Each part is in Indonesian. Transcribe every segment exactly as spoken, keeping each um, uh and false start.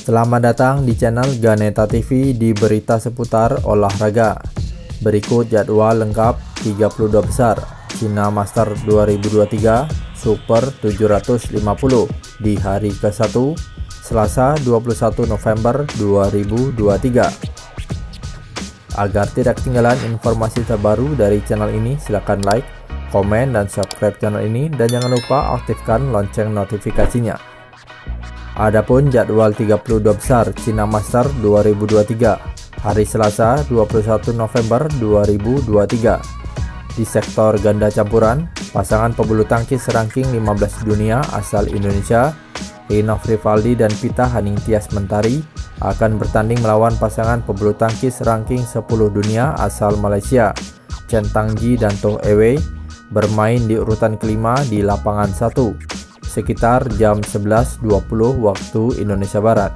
Selamat datang di channel Ganeta T V di berita seputar olahraga. Berikut jadwal lengkap tiga puluh dua besar China Master dua ribu dua puluh tiga Super tujuh ratus lima puluh di hari ke satu, Selasa dua puluh satu November dua ribu dua puluh tiga. Agar tidak ketinggalan informasi terbaru dari channel ini, silakan like, komen, dan subscribe channel ini, dan jangan lupa aktifkan lonceng notifikasinya. Adapun jadwal tiga puluh dua besar China Master dua ribu dua puluh tiga hari Selasa dua puluh satu November dua ribu dua puluh tiga. Di sektor ganda campuran, pasangan pebulu tangkis ranking lima belas dunia asal Indonesia, Rinov Rivaldi dan Pita Haningtyas Mentari akan bertanding melawan pasangan pebulu tangkis ranking sepuluh dunia asal Malaysia, Chen Tangji dan Toh Ewei, bermain di urutan kelima di lapangan satu sekitar jam sebelas dua puluh waktu Indonesia Barat.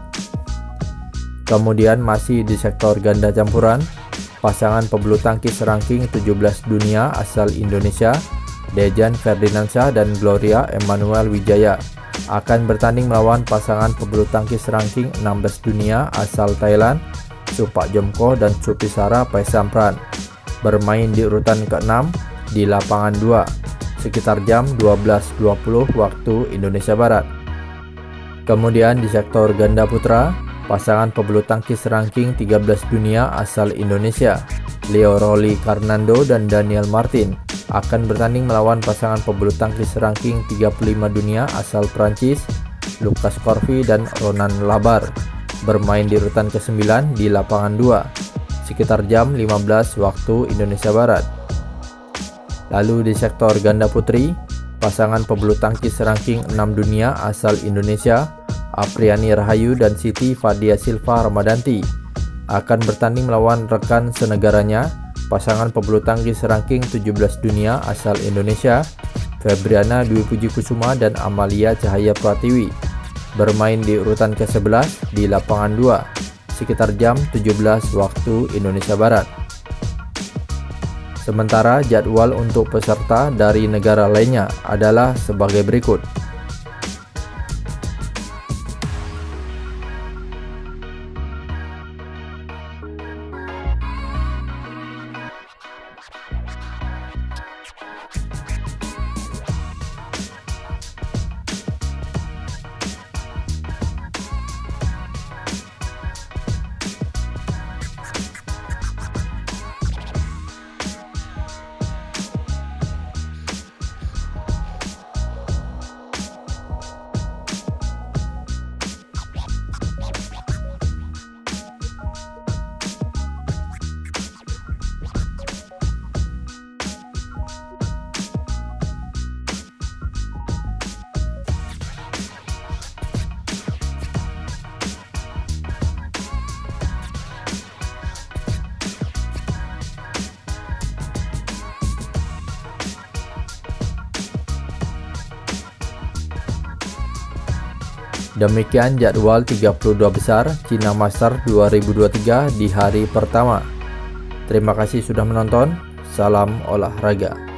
Kemudian masih di sektor ganda campuran, pasangan pebulu tangkis ranking tujuh belas dunia asal Indonesia, Dejan Ferdinandsyah dan Gloria Emmanuel Wijaya, akan bertanding melawan pasangan pebulu tangkis ranking enam belas dunia asal Thailand, Supak Jomko dan Supisara Paisampran, bermain di urutan keenam di lapangan dua sekitar jam dua belas dua puluh waktu Indonesia Barat. Kemudian di sektor ganda putra, pasangan pebulu tangkis ranking tiga belas dunia asal Indonesia, Leo Rolly Karnando dan Daniel Martin, akan bertanding melawan pasangan pebulu tangkis ranking tiga puluh lima dunia asal Prancis, Lucas Corvi dan Ronan Labar, bermain di urutan kesembilan di lapangan dua sekitar jam lima belas waktu Indonesia Barat. Lalu di sektor ganda putri, pasangan pebulu tangkis ranking enam dunia asal Indonesia, Apriani Rahayu dan Siti Fadia Silva Ramadanti, akan bertanding melawan rekan senegaranya, pasangan pebulu tangkis ranking tujuh belas dunia asal Indonesia, Febriana Dwi Puji Kusuma dan Amalia Cahaya Pratiwi, bermain di urutan ke sebelas di lapangan dua sekitar jam tujuh belas waktu Indonesia Barat. Sementara jadwal untuk peserta dari negara lainnya adalah sebagai berikut. Demikian jadwal tiga puluh dua besar China Master dua ribu dua puluh tiga di hari pertama. Terima kasih sudah menonton. Salam olahraga.